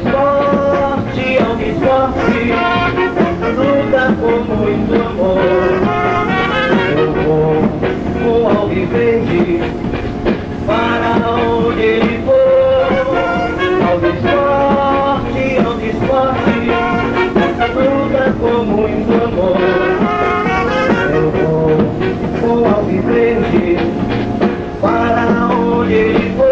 Alto esporte, luta com muito amor. Eu vou com Alviverde para onde ele for. Alto esporte, luta com muito amor. Eu vou com Alviverde para onde ele for.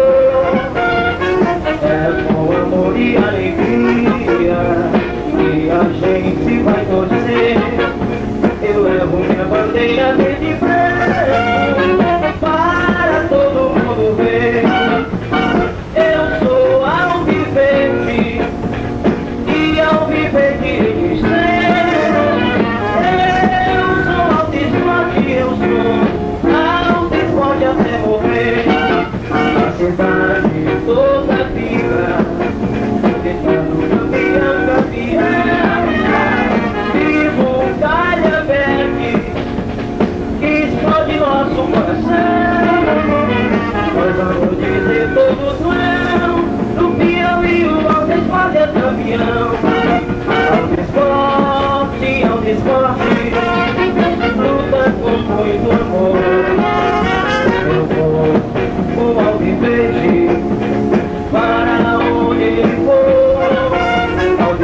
É com amor e alegria que a gente vai torcer. Eu levo minha bandeira verde e branco para todo mundo ver. Eu sou Alviverde e Alviverde eles têm. Eu sou Alto Esporte, eu sou Alto Esporte até morrer. A cidade toda vibra, gritando campeão, campeão. Vivo Calhambeque, que explode nosso coração. Nós vamos dizer todos não, no Piauí o Alto Esporte é campeão. Alto Esporte, luta com muito amor. Eu vou com Alviverde para onde ele for. Alto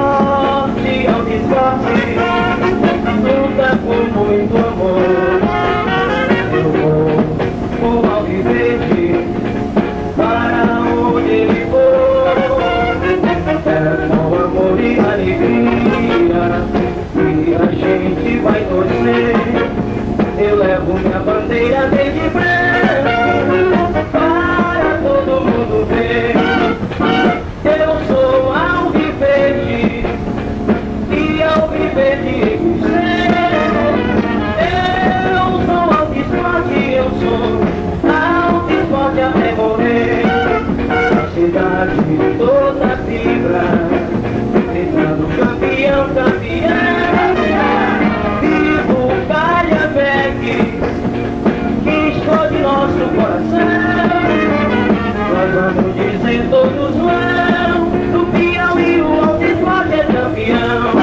esporte, luta com muito amor. Eu vou com Alviverde para onde ele for. É com amor e alegria que a gente vai torcer. Eu levo minha bandeira verde e branco para todo mundo ver. Eu sou Alviverde e Alviverde eles têm. Eu sou Alto Esporte, eu sou Alto Esporte até morrer. A cidade toda vibra, gritando campeão, campeão. Vivo Calhambeque, que explode nosso coração. Nós vamos dizer todos não, no Piauí o Alto Esporte é campeão.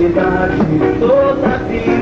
felicidade toda a vida.